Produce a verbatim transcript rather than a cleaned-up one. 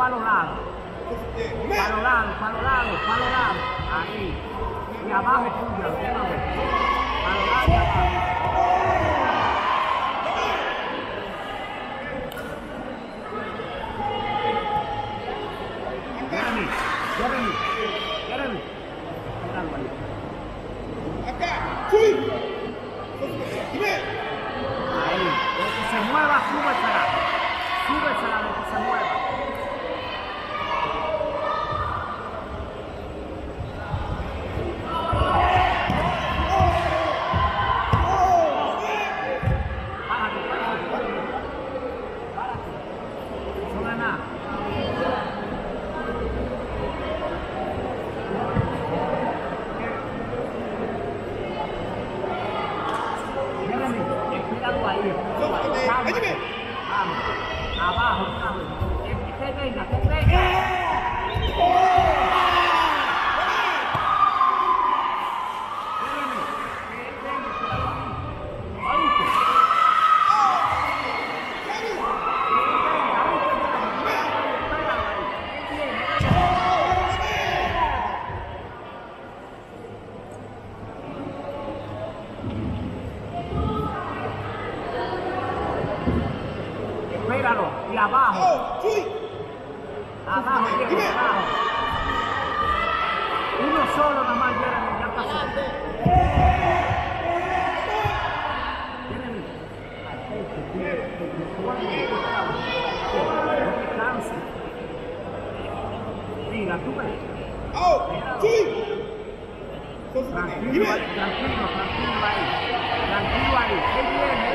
los lados. Para los lados, para los lados, para los lados. Ahí. Y abajo tuya, otra vez. Para los lados y abajo. Jeremy, Jeremy, Jeremy. Míralo ahí. Acá, sí. Ahí. De que se mueva, súbesela. Súbesela de que se mueva. Abajo, que venga, que venga. Espéralo, y abajo. Abajo, Jeremy, abajo. Uno solo nada más, Jeremy, ya pasó. Jeremy. No te canses. Mira, tú ves. Tranquilo, tranquilo, tranquilo ahí. Tranquilo ahí. Él viene.